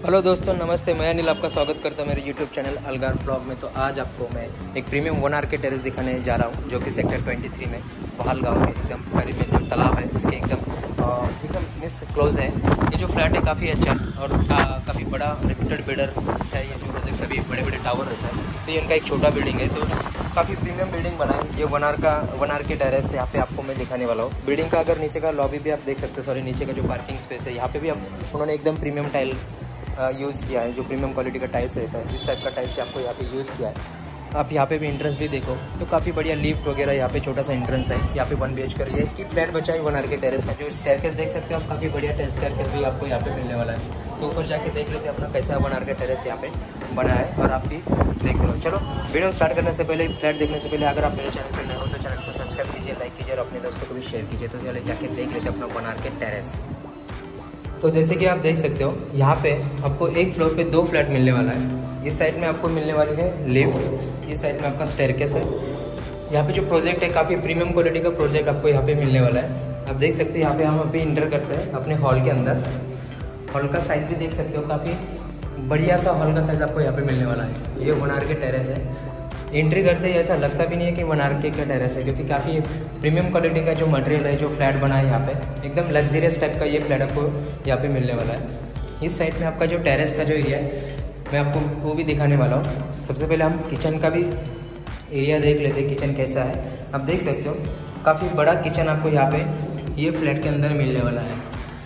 Hello दोस्तों, नमस्ते। मैं अनिल आपका स्वागत करता हूं मेरे यूट्यूब चैनल अलगार ब्लॉग में। तो आज आपको मैं एक प्रीमियम 1 आर के टेरेस दिखाने जा रहा हूं, जो कि सेक्टर 23 में बहाल गाँव के एकदम करीब में जो तालाब है उसके एकदम मिस क्लोज है। ये जो फ्लैट है काफ़ी अच्छा है और काफ़ी बड़ा रेप्यूटेड बिल्डर है। ये जो प्रोजेक्ट सभी बड़े बड़े टावर रहता है, तो ये इनका एक छोटा बिल्डिंग है, तो काफ़ी प्रीमियम बिल्डिंग बना है। ये 1 आर के टेरेस यहाँ पे आपको मैं दिखाने वाला हूँ। बिल्डिंग का अगर नीचे का लॉबी भी आप देख सकते हो, सॉरी नीचे का जो पार्किंग स्पेस है, यहाँ पे भी उन्होंने एकदम प्रीमियम टाइल यूज़ किया है, जो प्रीमियम क्वालिटी का टाइल्स रहता है। इस टाइप का टाइल्स आपको यहाँ पे यूज़ किया है। आप यहाँ पे भी एंट्रेंस भी देखो तो काफ़ी बढ़िया लिफ्ट वगैरह, यहाँ पे छोटा सा एंट्रेंस है। यहाँ पे 1 BH करिए कि फ्लैट बचा है 1 आर के टेरेस का। जो स्टेयरकेस देख सकते हो आप, काफ़ी बढ़िया स्टेयरकेस भी आपको यहाँ पे मिलने वाला है। तो ऊपर जाके देख लेते हैं अपना कैसा 1 आर के टेरेस यहाँ पे बना है, और आप भी देख लो। चलो वीडियो स्टार्ट करने से पहले, फ्लैट देखने से पहले, अगर आप मेरे चैनल पर नए हो तो चैनल को सब्सक्राइब कीजिए, लाइक कीजिए और अपने दोस्तों को भी शेयर कीजिए। तो चलिए जाके देख लेते हैं अपना 1 आर के टेरेस। तो जैसे कि आप देख सकते हो, यहाँ पे आपको एक फ्लोर पे 2 फ्लैट मिलने वाला है। इस साइड में आपको मिलने वाली है लिफ्ट, इस साइड में आपका स्टेयरकेस है। यहाँ पे जो प्रोजेक्ट है काफ़ी प्रीमियम क्वालिटी का प्रोजेक्ट आपको यहाँ पे मिलने वाला है। आप देख सकते हो यहाँ पे हम अभी इंटर करते हैं अपने हॉल के अंदर। हॉल का साइज़ भी देख सकते हो, काफ़ी बढ़िया सा हॉल का साइज़ आपको यहाँ पे मिलने वाला है। ये 1 आर के टेरेस है। एंट्री करते ही ऐसा लगता भी नहीं है कि 1 आर के का टेरेस है, क्योंकि काफ़ी प्रीमियम क्वालिटी का जो मटेरियल है, जो फ्लैट बना है यहाँ पे, एकदम लग्जरियस टाइप का ये फ्लैट आपको यहाँ पे मिलने वाला है। इस साइड में आपका जो टेरेस का जो एरिया है, मैं आपको वो भी दिखाने वाला हूँ। सबसे पहले हम किचन का भी एरिया देख लेते हैं, किचन कैसा है। आप देख सकते हो काफ़ी बड़ा किचन आपको यहाँ पे ये फ्लैट के अंदर मिलने वाला है।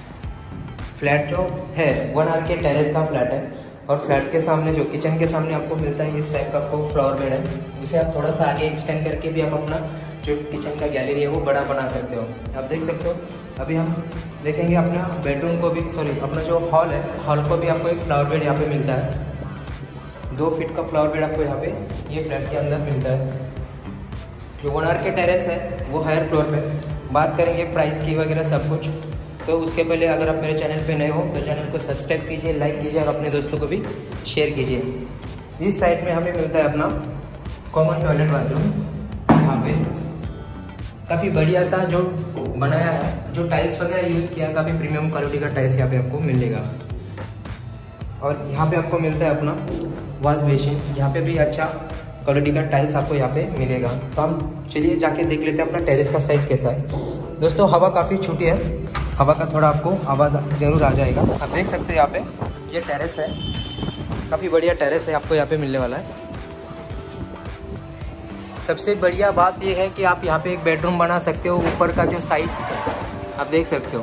फ्लैट जो है 1 आर के टेरेस का फ्लैट है, और फ्लैट के सामने जो किचन के सामने आपको मिलता है इस टाइप का आपको फ्लोर बेड है। उसे आप थोड़ा सा आगे एक्सटेंड करके भी आप अपना जो किचन का गैलरी है वो बड़ा बना सकते हो। आप देख सकते हो अभी हम देखेंगे अपना बेडरूम को भी, सॉरी अपना जो हॉल है, हॉल को भी आपको एक फ्लावर बेड यहाँ पे मिलता है। 2 फीट का फ्लावर बेड आपको यहाँ पे ये फ्लैट के अंदर मिलता है। जो 1 आर के टेरेस है वो हायर फ्लोर पे। बात करेंगे प्राइस की वगैरह सब कुछ, तो उसके पहले अगर आप मेरे चैनल पे नए हो तो चैनल को सब्सक्राइब कीजिए, लाइक कीजिए और अपने दोस्तों को भी शेयर कीजिए। इस साइड में हमें मिलता है अपना कॉमन टॉयलेट बाथरूम। यहाँ पे काफ़ी बढ़िया सा जो बनाया है, जो टाइल्स वगैरह यूज़ किया है, काफ़ी प्रीमियम क्वालिटी का टाइल्स यहाँ पे आपको मिलेगा। और यहाँ पे आपको मिलता है अपना वॉश बेसिन, यहाँ पे भी अच्छा क्वालिटी का टाइल्स आपको यहाँ पे मिलेगा। तो हम चलिए जाके देख लेते हैं अपना टेरेस का साइज़ कैसा है। दोस्तों हवा काफ़ी छोटी है, हवा का थोड़ा आपको आवाज़ जरूर आ जाएगा। आप देख सकते हो यहाँ पे ये टेरेस है, काफ़ी बढ़िया टेरेस है आपको यहाँ पे मिलने वाला है। सबसे बढ़िया बात ये है कि आप यहाँ पे एक बेडरूम बना सकते हो। ऊपर का जो साइज आप देख सकते हो,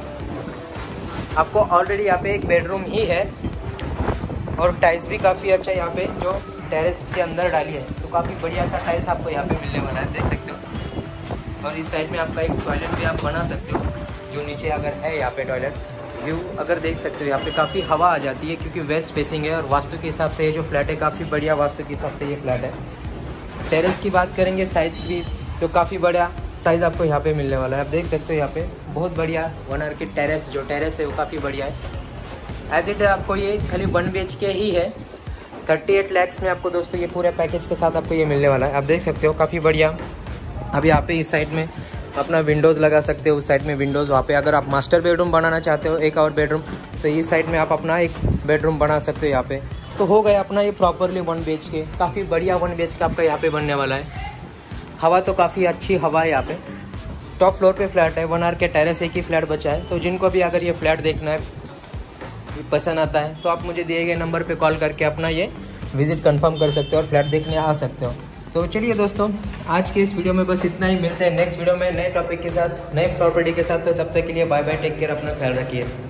आपको ऑलरेडी यहाँ पे एक बेडरूम ही है, और टाइल्स भी काफ़ी अच्छा यहाँ पे जो टेरेस के अंदर डाली है, तो काफ़ी बढ़िया सा टाइल्स आपको यहाँ पे मिलने वाला है, देख सकते हो। और इस साइड में आपका एक टॉयलेट भी आप बना सकते हो, जो नीचे अगर है यहाँ पे टॉयलेट व्यू अगर देख सकते हो, यहाँ पे काफ़ी हवा आ जाती है क्योंकि वेस्ट फेसिंग है। और वास्तु के हिसाब से ये जो फ्लैट है काफ़ी बढ़िया वास्तु के हिसाब से ये फ्लैट है। टेरेस की बात करेंगे साइज़ की भी, तो काफ़ी बड़ा साइज़ आपको यहाँ पे मिलने वाला है। आप देख सकते हो यहाँ पे बहुत बढ़िया 1 आर के टेरेस जो टेरेस है वो काफ़ी बढ़िया है। एज इट आपको ये खाली 1 BH के ही है। 38 लाख में आपको दोस्तों ये पूरे पैकेज के साथ आपको ये मिलने वाला है। आप देख सकते हो काफ़ी बढ़िया। अब यहाँ पे इस साइड में अपना विंडोज़ लगा सकते हो, उस साइड में विंडोज़। वहाँ पे अगर आप मास्टर बेडरूम बनाना चाहते हो एक और बेडरूम, तो इस साइड में आप अपना एक बेडरूम बना सकते हो यहाँ पे। तो हो गया अपना ये प्रॉपरली 1 BH के, काफ़ी बढ़िया 1 BH का आपका यहाँ पे बनने वाला है। हवा तो काफ़ी अच्छी हवा है यहाँ पे। टॉप फ्लोर पे फ्लैट है, 1 आर के टेरेस एक ही फ्लैट बचा है। तो जिनको भी अगर ये फ्लैट देखना है, पसंद आता है, तो आप मुझे दिए गए नंबर पर कॉल करके अपना ये विजिट कन्फर्म कर सकते हो और फ्लैट देखने आ सकते हो। तो चलिए दोस्तों, आज के इस वीडियो में बस इतना ही। मिलते हैं नेक्स्ट वीडियो में नए टॉपिक के साथ, नए प्रॉपर्टी के साथ। तो तब तक के लिए बाय बाय, टेक केयर, अपना ख्याल रखिए।